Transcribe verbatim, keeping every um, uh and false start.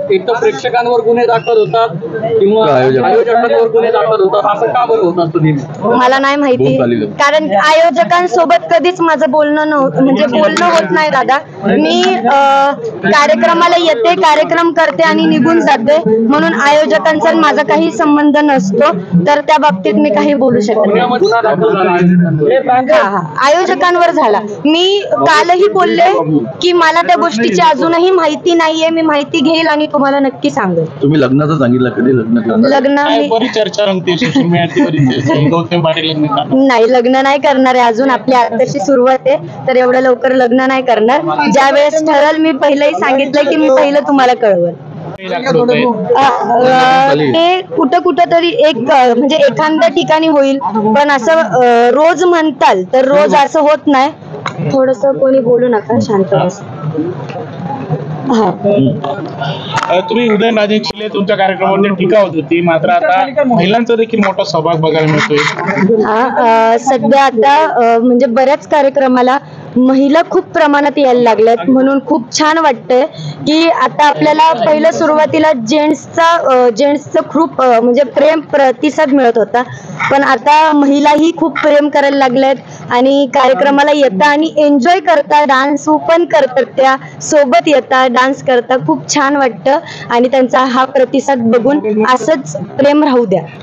एक तर प्रेक्षकांवर गुन्हे दाखल होतात किंवा आयोजकांवर गुन्हे दाखल होतात, असं का बरं होत असतं नेहमी? मला नाही माहिती, कारण आयोजकांसोबत कधीच माझं बोलणं नव्हतं, म्हणजे बोलणं होत नाही दादा. मी कार्यक्रमाला येते, कार्यक्रम करते आणि निघून जाते, म्हणून आयोजकांचा माझा काही संबंध नसतो, तर त्या बाबतीत मी काही बोलू शकत नाही. गुन्हा दाखल झाला हा हा आयोजकांवर झाला. मी कालही बोलले की मला त्या गोष्टीची अजूनही माहिती नाहीये, मी माहिती घेईल आणि तुम्हाला नक्की सांगेल. तुम्ही लग्नाचं सांगितलं, कधी लग्न करणार? लग्न बरीच चर्चा रंगते सोशल मीडियावरती. गौतम पाटील नाही, लग्न नाही करणार आहे अजून. आपली आताची सुरुवात आहे, तर एवढं लवकर लग्न नाही करणार. ज्या वेळेस ठरल, मी पहिलेही सांगितलं की मी पहिलं तुम्हाला कळवल. ते कुठं कुठं तरी एक म्हणजे एखाद्या ठिकाणी होईल, पण असं रोज म्हणताल तर रोज असं होत नाही. थोडस कोणी बोलू नका, शांत बस. तुम्ही उदयनराजे चिले तुमच्या कार्यक्रमामध्ये टीका होत होती, मात्र आता महिलांचा देखील मोठा सहभाग बघायला मिळतोय. हा सध्या आता म्हणजे बऱ्याच कार्यक्रमाला महिला खूप प्रमाणात यायला लागल्यात, म्हणून खूप छान वाटतंय की आता आपल्याला पहिलं सुरुवातीला जेंट्सचा जेंट्सचं खूप म्हणजे प्रेम प्रतिसाद मिळत होता, पण आता महिलाही खूप प्रेम करायला लागल्यात आणि कार्यक्रमाला येतात आणि एन्जॉय करतात, डान्स पण करतात, त्या सोबत येतात, डान्स करतात. खूप छान वाटतं आणि त्यांचा हा प्रतिसाद बघून असंच प्रेम राहू द्या.